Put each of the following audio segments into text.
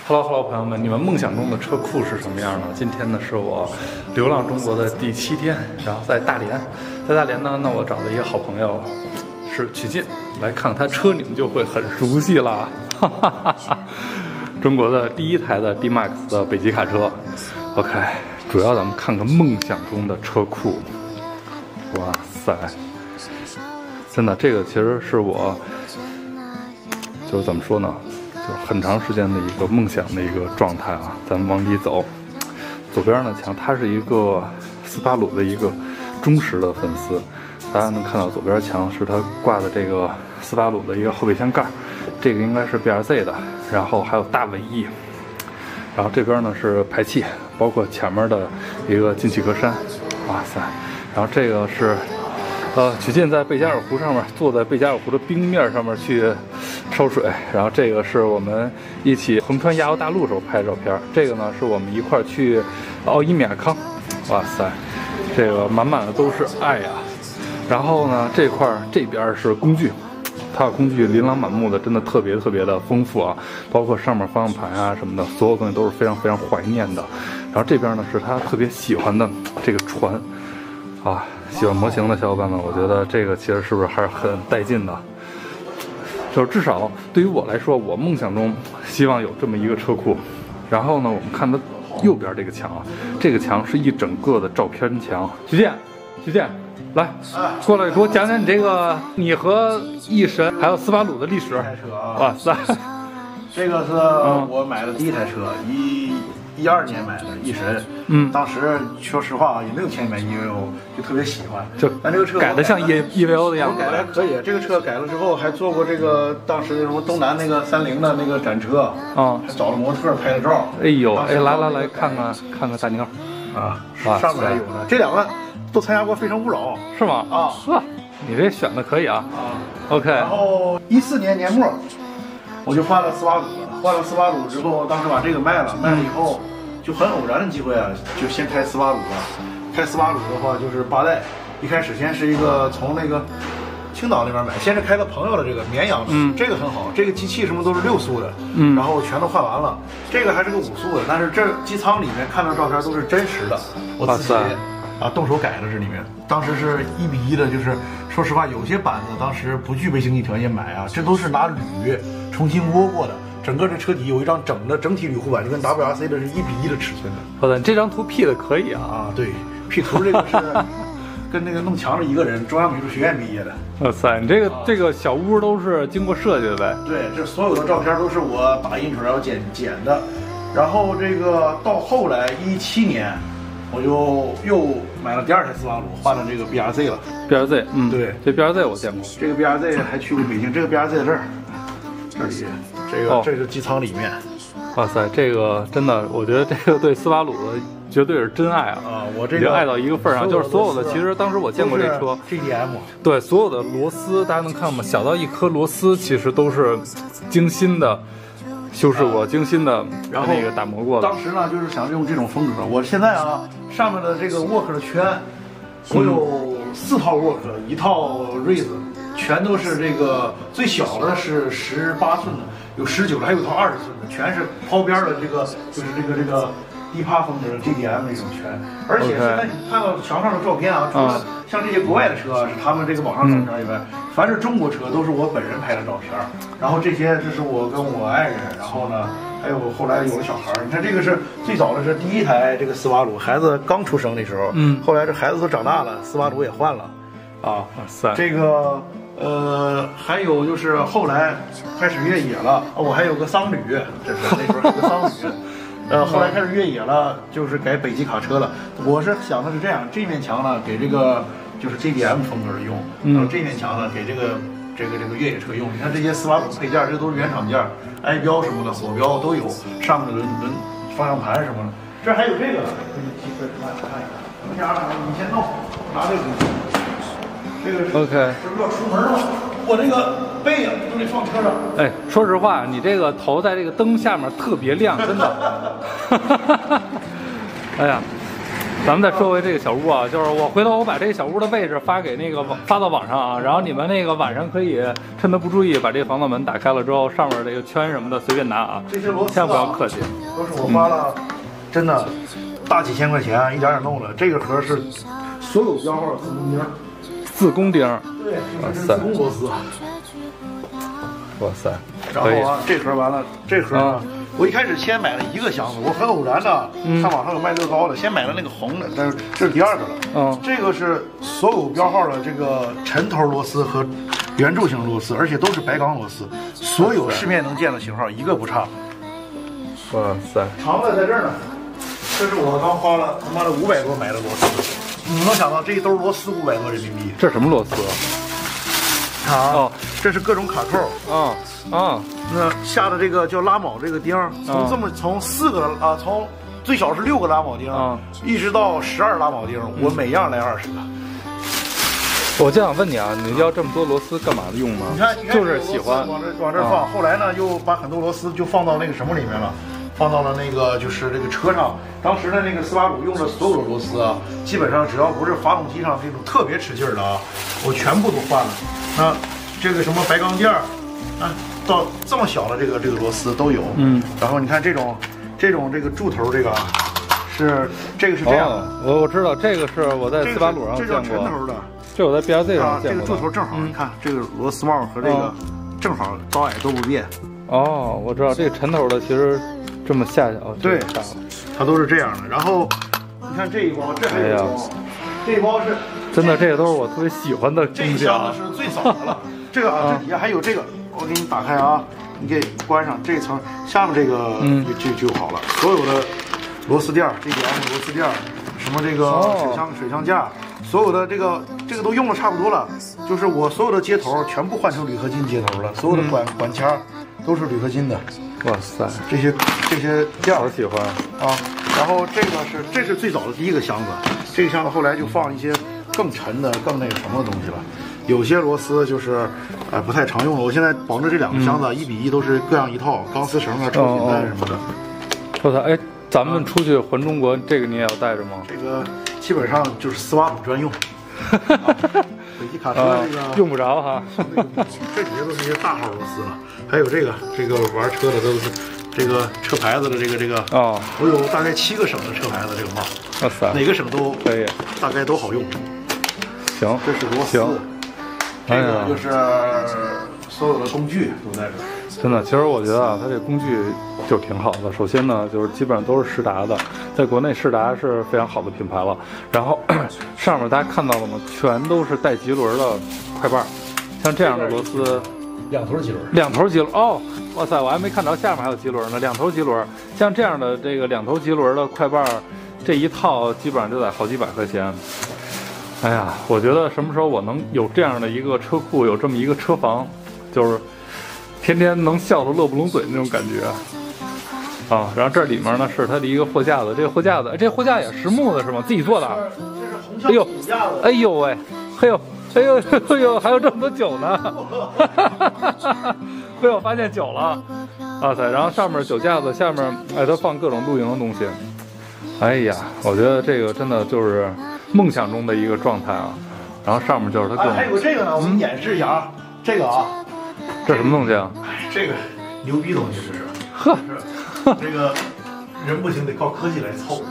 Hello， 朋友们，你们梦想中的车库是什么样的？今天呢是我流浪中国的第7天，然后在大连，呢，那我找了一个好朋友，是曲靖，来看看他车，你们就会很熟悉了，哈哈哈哈！中国的第1台的 D-Max 的北极卡车 ，OK， 主要咱们看看梦想中的车库，哇塞，真的，这个其实是我，就是怎么说呢？很长时间的一个梦想的一个状态啊，咱们往里走，左边呢墙，他是一个斯巴鲁的一个忠实的粉丝，大家能看到左边墙是他挂的这个斯巴鲁的一个后备箱盖，这个应该是 BRZ 的，然后还有大尾翼，然后这边呢是排气，包括前面的一个进气格栅，哇塞，然后这个是曲靖在贝加尔湖上面，坐在贝加尔湖的冰面上面去烧水，然后这个是我们一起横穿亚欧大陆时候拍的照片，这个呢是我们一块去奥伊米亚康，哇塞，这个满满的都是爱啊。然后呢这块这边是工具，它的工具琳琅满目的，真的特别的丰富啊，包括上面方向盘啊什么的，所有东西都是非常怀念的。然后这边呢是他特别喜欢的这个船啊，喜欢模型的小伙伴们，我觉得这个其实是不是还是很带劲的？就是至少对于我来说，我梦想中希望有这么一个车库。然后呢，我们看它右边这个墙啊，这个墙是一整个的照片墙。曲靖，来，过来给我讲讲你这个你和翼神还有斯巴鲁的历史。哇塞， 这个是我买的第1台车，12年买的翼神，当时说实话也没有钱买 EVO， 就特别喜欢。但这个车改的像 EVO 的样子。 改的还可以，这个车改了之后还做过这个当时什么东南那个30的那个展车，还找了模特拍了照。 哎呦，哎，来看看大妞啊，上面还有呢。这2个都参加过《非诚勿扰》，是吗？啊， 呵，你这选的可以啊。OK。 然后14年年末，我就换了斯巴鲁了。换了斯巴鲁之后，当时把这个卖了以后，就很偶然的机会啊，就先开斯巴鲁了。开斯巴鲁的话就是8代，一开始先是一个从那个青岛那边买，先是开了朋友的这个绵阳的，这个很好，这个机器什么都是6速的，然后全都换完了。这个还是个5速的，但是这机舱里面看到照片都是真实的，我自己动手改的这里面。当时是1:1的，就是说实话，有些板子当时不具备经济条件买啊，这都是拿铝重新窝过的。整个这车底有一张整体铝护板，就跟 WRC 的是1:1的尺寸的。 好的，这张图 P 的可以啊。 对 ，P 图这个是跟那个弄墙的一个人，中央美术学院毕业的。 哇塞，你这个小屋都是经过设计的呗？ 对，这所有的照片都是我打印出来要剪的。然后这个到后来17年，我就又买了第2台斯巴鲁，换了这个 BRZ 了。 BRZ， 对， 这 BRZ 我见过。 这个 BRZ 还去过北京，这个 BRZ 在这儿，这里。这是机舱里面， 哇塞，这个真的，我觉得这个对斯巴鲁的绝对是真爱啊！ 我这个已经爱到一个份上，就是所有的，其实当时我见过这车 GDM， 对，所有的螺丝大家能看吗？小到一颗螺丝，其实都是精心的修饰过、精心的那个打磨过的。 当时呢，就是想用这种风格。我现在啊，上面的这个 work 的圈，我有4套 work， 1套 raise， 全都是这个最小的是18寸的。有19的，还有一套20寸的，全是抛边的，这个就是这个低趴风格的 GDM 那种圈。而且现在你看到墙上的照片啊，除了像这些国外的车是他们这个网上照片以外，凡是中国车都是我本人拍的照片。然后这是我跟我爱人，然后呢还有后来有了小孩。你看这个是最早的是第1台这个斯巴鲁，孩子刚出生的时候，后来这孩子都长大了，斯巴鲁也换了，啊，这个。还有就是后来开始越野了，我还有个桑旅，这是那时候还有个桑旅。后来开始越野了，就是改北极卡车了。我是想的是这样，这面墙呢给这个就是 GDM 风格的用，然后这面墙呢给这个越野车用。你看这些斯巴鲁配件，这都是原厂件，哀标什么的，火标都有，上面的轮方向盘什么的。这还有这个，给你提出来看一看。等一下，你先弄，拿这个东西。这个是 OK， 这不要出门了吗？我这个背呀都得放车上。 哎，说实话，你这个头在这个灯下面特别亮，真的。哎呀， 咱们再说回这个小屋啊，就是我回头我把这个小屋的位置发到网上啊，然后你们那个晚上可以趁他不注意把这个防盗门打开了之后，上面这个圈什么的随便拿啊， 这些螺丝千万不要客气， 都是我花了真的大几千块钱一点点弄的。这个盒是所有标号的自宫钉， 对，这是自宫螺丝。 哇塞！ 然后啊，这盒完了，这盒呢，我一开始先买了一个箱子，我很偶然的看网上有卖乐高的，先买了那个红的，但是这是第二个了。这个是所有标号的这个沉头螺丝和圆柱形螺丝，而且都是白钢螺丝，所有市面能见的型号一个不差。 哇塞！ 长的在这儿呢，这是我刚花了他妈的500多买的螺丝，你能想到这一兜螺丝500多人民币？ 这什么螺丝啊？ 哦，这是各种卡扣。那下的这个叫拉铆这个钉，从4个从最小是6个拉铆钉，一直到12拉铆钉，我每样来20个。 我就想问你啊，你要这么多螺丝干嘛用呢？ 你看， 就是喜欢往这放。后来呢，又把很多螺丝就放到那个什么里面了，放到了那个就是这个车上。当时的那个斯巴鲁用的所有的螺丝啊，基本上只要不是发动机上这种特别吃劲儿的啊，我全部都换了。那这个什么白钢垫儿，到这么小的这个螺丝都有。然后你看这种这个柱头这个啊，是这样的。 我知道这个是我在斯巴鲁上见过。 这叫沉头的。 这我在 BRZ 上见过。 这个柱头正好，你看这个螺丝帽和这个正好高矮都不变。 哦，我知道这个沉头的其实这么下去啊， 对，它都是这样的。然后你看这一包，这还有一包，这一包是真的，这个都是我特别喜欢的东西啊。 这一箱子是最早的了。这个啊，这底下还有这个，我给你打开啊，你给关上这层，下面这个就好了。所有的螺丝垫，GDM 螺丝垫，什么这个水箱架，所有的这个都用的差不多了。就是我所有的接头全部换成铝合金接头了，所有的管腔都是铝合金的。 哇塞， 这些垫好喜欢啊。然后这是最早的第一个箱子，这个箱子后来就放一些更沉的、更那个什么的东西了。有些螺丝就是不太常用了。我现在绑着这2个箱子1比1都是各样一套，钢丝绳啊、抽紧带什么的。 我操，哎，咱们出去环中国，这个你也要带着吗？ 这个基本上就是斯巴鲁专用。北极卡车这个用不着哈。 这底下都是一些大号螺丝了，还有这个玩车的都是这个车牌子的这个我有大概7个省的车牌子这个帽。 哇塞， 哪个省都可以， 大概都好用。 行， 这是螺丝。这个就是所有的工具都在这儿。 真的，其实我觉得啊，它这工具就挺好的。首先呢，就是基本上都是施达的，在国内施达是非常好的品牌了。然后上面大家看到了吗？全都是带棘轮的快把，像这样的螺丝 ，2头棘轮 ，2头棘轮哦，哇塞，我还没看着下面还有棘轮呢，2头棘轮，像这样的这个2头棘轮的快把，这一套基本上就得好几百块钱。哎呀，我觉得什么时候我能有这样的一个车库，有这么一个车房，就是天天能笑得乐不拢嘴那种感觉啊。然后这里面呢是它的一个货架子，这个货架子，这货架也实木的是吗？自己做的？ 这是红橡架子。 哎呦喂，哎呦，还有这么多酒呢！被我发现酒了，哇塞！然后上面酒架子，下面它放各种露营的东西。哎呀，我觉得这个真的就是梦想中的一个状态啊。然后上面就是它各种。 还有这个呢，我给你演示一下啊，这个啊， 这什么东西啊？ 这个牛逼东西这是。 呵， 这个人不行，得靠科技来凑。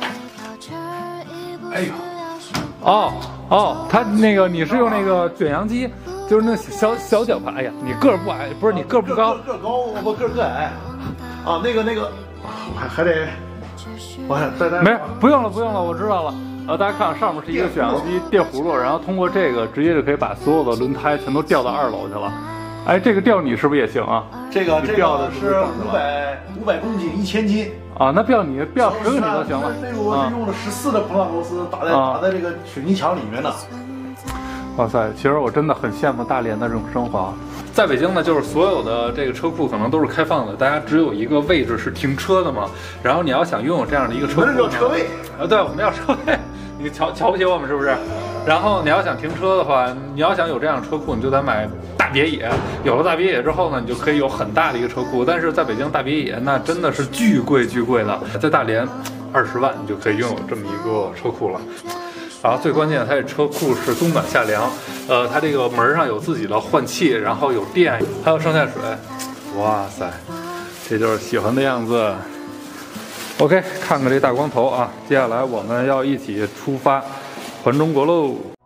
哎呦，它那个你是用那个卷扬机，就是那小绞盘。哎呀，你个儿不矮，不是你个儿不高，个儿高，我个儿个矮。啊，那个，还得，我再没事，不用了，我知道了。大家看上面是一个卷扬机电葫芦，然后通过这个直接就可以把所有的轮胎全都吊到2楼去了。哎，这个吊你是不是也行啊？这个吊的是500公斤1000斤啊，那吊你吊10个你都行了。这个我是用了14的膨胀螺丝打在这个水泥墙里面的。哇塞，其实我真的很羡慕大连的这种生活。在北京呢，就是所有的这个车库可能都是开放的，大家只有一个位置是停车的嘛。然后你要想拥有这样的一个车库，我们有车位对，我们要车位。你瞧不起我们是不是？然后你要想停车的话，你要想有这样的车库，你就得买大别野。有了大别野之后呢，你就可以有很大的一个车库。但是在北京大别野那真的是巨贵的，在大连 20万，你就可以拥有这么一个车库了。然后最关键，它这车库是冬暖夏凉，它这个门上有自己的换气，然后有电，还有上下水。哇塞，这就是喜欢的样子。OK， 看看这大光头啊，接下来我们要一起出发环中国喽。